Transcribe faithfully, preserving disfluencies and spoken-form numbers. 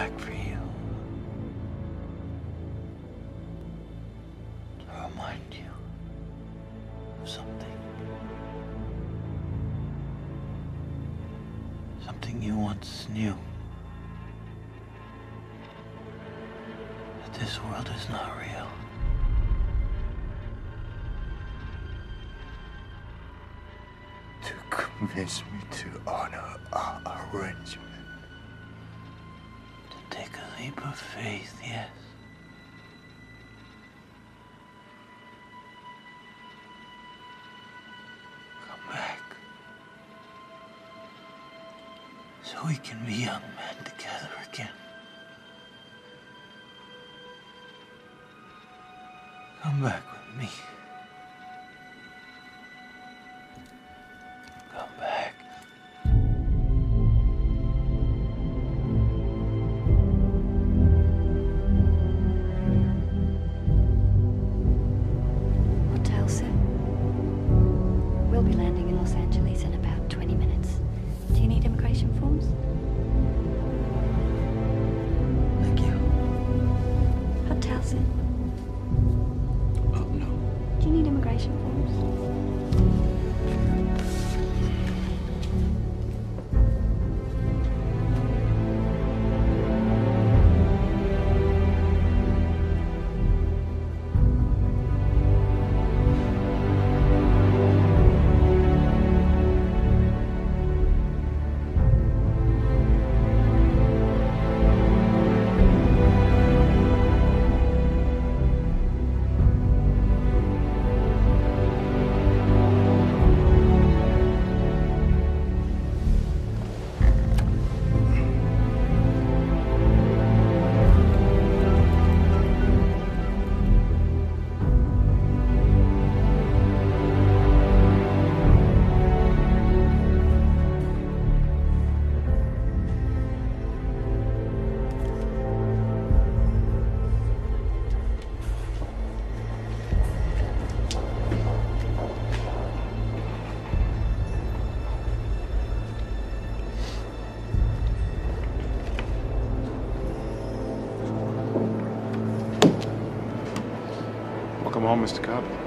back for you. To remind you of something. Something you once knew. That this world is not real. To convince me to honor our arrangement. To take a leap of faith, yes. Come back. So we can be young men together again. Come back with me. Come back. Hotel, sir. We'll be landing in Los Angeles in about twenty minutes. Do you need immigration forms? Thank you. Hotel, sir. Oh, no. Do you need immigration forms? Welcome home, Mister Cobb.